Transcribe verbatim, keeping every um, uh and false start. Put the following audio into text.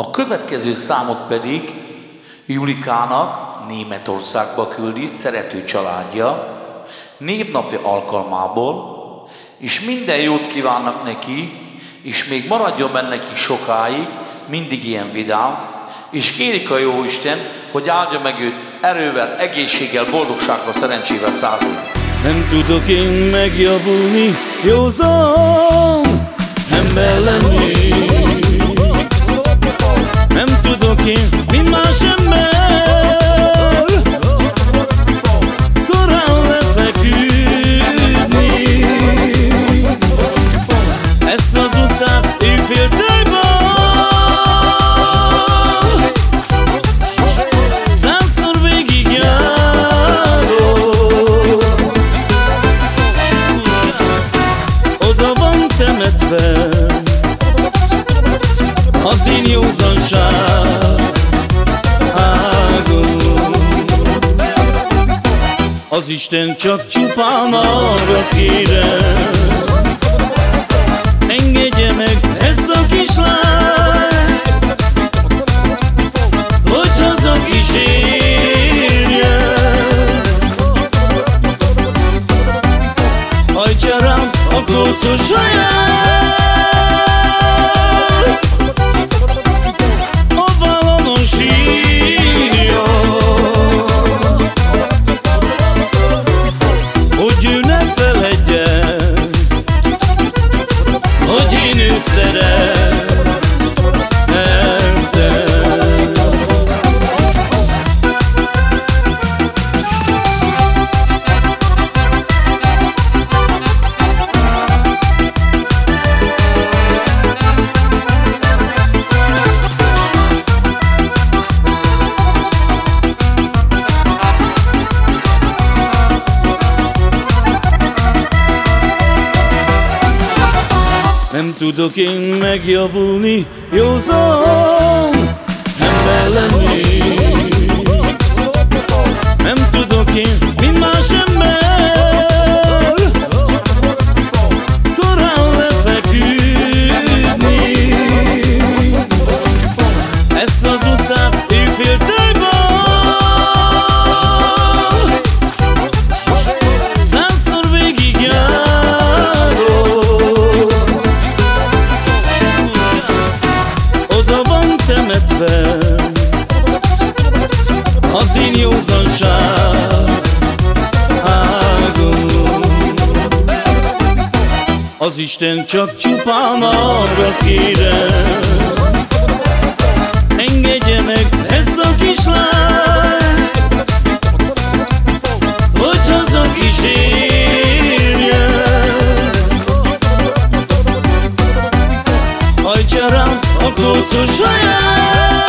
A következő számot pedig Julikának Németországba küldi szerető családja, névnapja alkalmából, és minden jót kívánnak neki, és még maradjon benne neki sokáig, mindig ilyen vidám, és kérik a Jóisten, hogy áldja meg őt erővel, egészséggel, boldogsággal, szerencsével százul. Nem tudok én megjavulni, józan ember lenni. Nem tudok én, mint más ember, korán lefeküdni. Ezt az utcát éjféltájban százszor végigjárok. Oda van temetve az én józanság ágon. Az Isten csak csupán arra kérem, engedje meg ezt a kislányt, hogy hazakísérje. Hajtsa rám a kócos haját, hogy ő ne feledje, hogy én őt szeretem. Nem tudok én megjavulni, józan ember lenni. Nem tudok én, mint más ember, korán lefeküdni. Ezt az utcát éjféltájban százszor végigjárok. Temetve az én józanság ágon. Az Isten csak csupán arra kérem, engedje meg ezt a kislányt, hogy hazakísérje. Hajtsa rám a kócos haját,